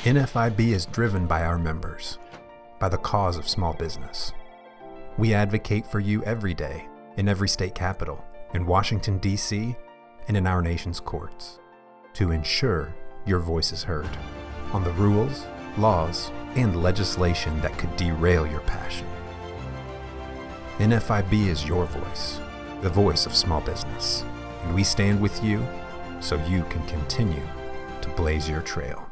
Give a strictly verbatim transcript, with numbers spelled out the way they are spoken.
N F I B is driven by our members, by the cause of small business. We advocate for you every day, in every state capital, in Washington, D C, and in our nation's courts, to ensure your voice is heard on the rules, laws, and legislation that could derail your passion. N F I B is your voice, the voice of small business, and we stand with you so you can continue to blaze your trail.